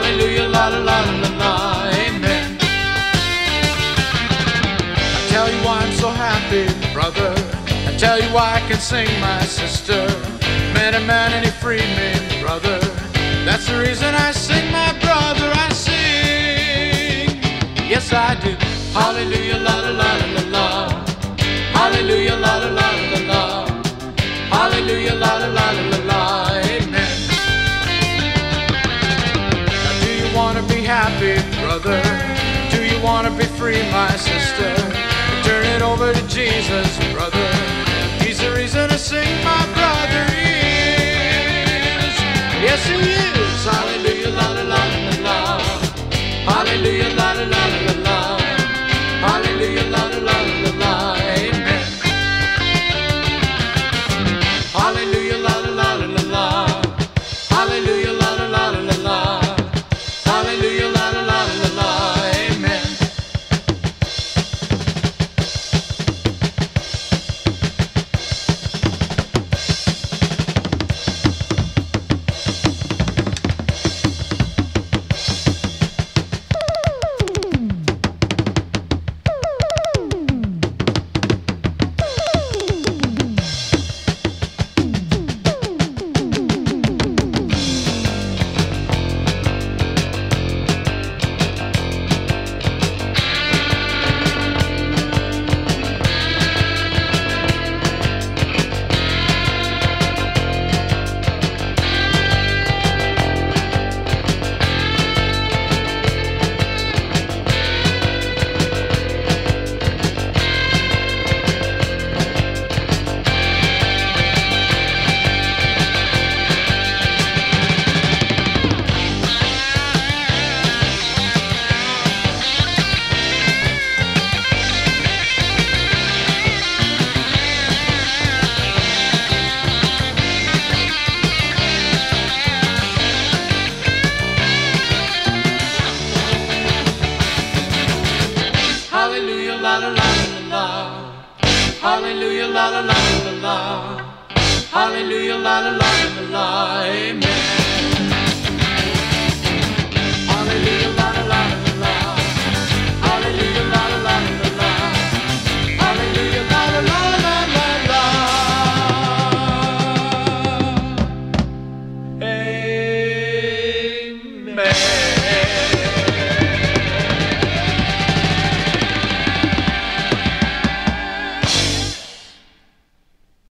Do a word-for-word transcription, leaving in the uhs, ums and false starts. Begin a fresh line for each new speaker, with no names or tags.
Hallelujah, la la la la la, amen. I tell you why I'm so happy, brother. I tell you why I can sing, my sister. Met a man and he freed me, brother. That's the reason I sing, my brother, I sing. Yes, I do. Hallelujah, la la la la la. Hallelujah, la la la la la. Hallelujah, la la la la la, amen. Now do you want to be happy, brother? Do you want to be free, my sister? Turn it over to Jesus, brother. He's the reason I sing, my brother is. Yes, he is. Hallelujah, la la la la la. Hallelujah, la la la la la. Hallelujah, la la la la la, amen. Hallelujah, la la la la la. Hallelujah, la la la la la. Hallelujah, la la la la la, amen. Hallelujah, la la la la la. Hallelujah, la la la la la. Hallelujah, la la la la la.